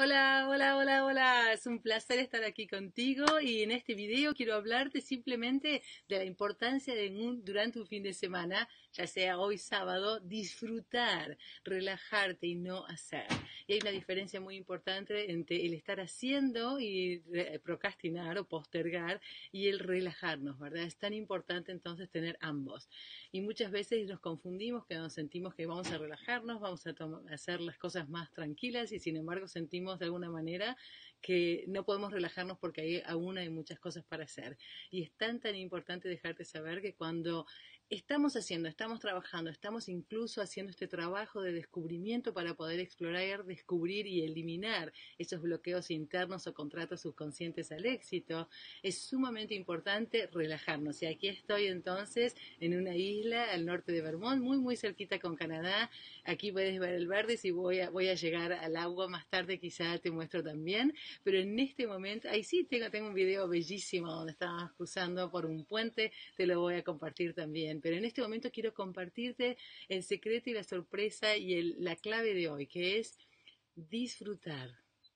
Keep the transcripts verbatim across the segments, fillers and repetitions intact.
Hola, hola, hola, hola. Es un placer estar aquí contigo y en este video quiero hablarte simplemente de la importancia de un- durante un fin de semana, ya sea hoy sábado, disfrutar, relajarte y no hacer. Y hay una diferencia muy importante entre el estar haciendo y re- procrastinar o postergar y el relajarnos, ¿verdad? Es tan importante entonces tener ambos. Y muchas veces nos confundimos, que nos sentimos que vamos a relajarnos, vamos a tom- a hacer las cosas más tranquilas y sin embargo sentimos de alguna manera que no podemos relajarnos porque hay, aún hay muchas cosas para hacer. Y es tan, tan importante dejarte saber que cuando estamos haciendo, estamos trabajando, estamos incluso haciendo este trabajo de descubrimiento para poder explorar, descubrir y eliminar esos bloqueos internos o contratos subconscientes al éxito, es sumamente importante relajarnos. Y aquí estoy entonces en una isla al norte de Vermont, muy muy cerquita con Canadá. Aquí puedes ver el verde, si voy a, voy a llegar al agua más tarde quizá te muestro también, pero en este momento, ahí sí tengo, tengo un video bellísimo donde estábamos cruzando por un puente, te lo voy a compartir también, pero en este momento quiero compartirte el secreto y la sorpresa y el, la clave de hoy, que es disfrutar,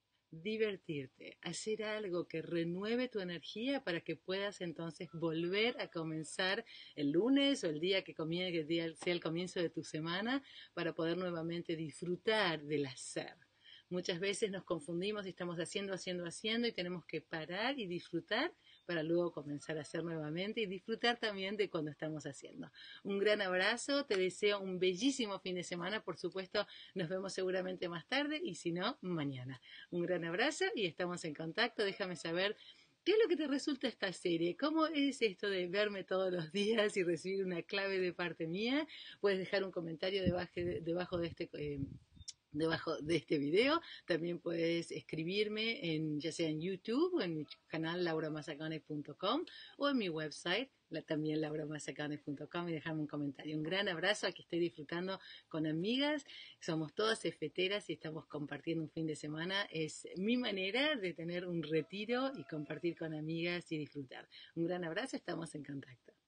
divertirte, hacer algo que renueve tu energía para que puedas entonces volver a comenzar el lunes o el día que comience, que el día sea el comienzo de tu semana, para poder nuevamente disfrutar del hacer. Muchas veces nos confundimos y estamos haciendo, haciendo, haciendo y tenemos que parar y disfrutar para luego comenzar a hacer nuevamente y disfrutar también de cuando estamos haciendo. Un gran abrazo, te deseo un bellísimo fin de semana, por supuesto nos vemos seguramente más tarde y si no, mañana. Un gran abrazo y estamos en contacto, déjame saber ¿qué es lo que te resulta esta serie? ¿Cómo es esto de verme todos los días y recibir una clave de parte mía? Puedes dejar un comentario debajo de, debajo de este eh, debajo de este video. También puedes escribirme en, ya sea en YouTube o en mi canal laura mazacane punto com o en mi website la, también laura mazacane punto com y dejarme un comentario. Un gran abrazo, aquí estoy disfrutando con amigas, somos todas efeteras y estamos compartiendo un fin de semana. Es mi manera de tener un retiro y compartir con amigas y disfrutar. Un gran abrazo, estamos en contacto.